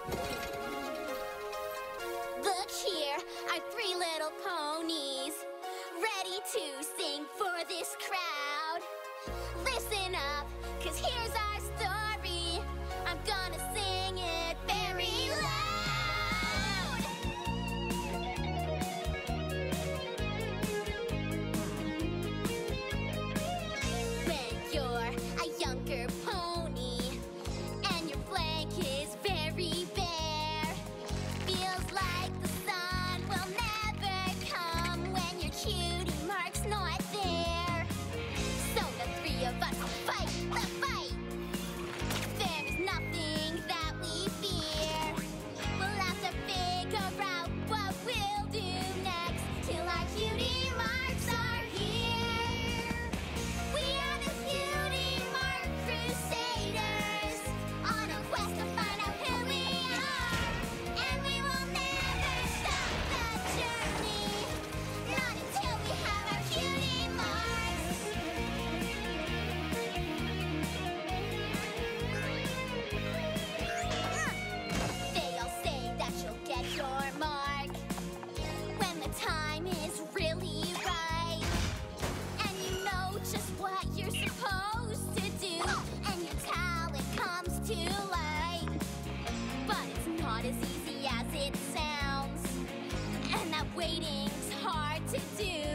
Look here, our three little ponies, ready to sing for this crowd. Listen up, 'cause here's our story. I'm gonna sing it very loud. When you're a younger pony and your flank is very bare, feels like the sun will never come when your cutie mark's not there. So the three of us will fight the fight. There is nothing that we fear. We'll have to figure out what we'll do next till our cutie marks are here. We are the Cutie Mark Crusaders, on a quest to find out who we are. And we will never stop the journey, not until we have our cutie marks. They all say that you'll get your mark when the time is really right, and you know just what you're supposed to do, and your talent comes to light. But it's not as easy as it sounds, and that waiting's hard to do.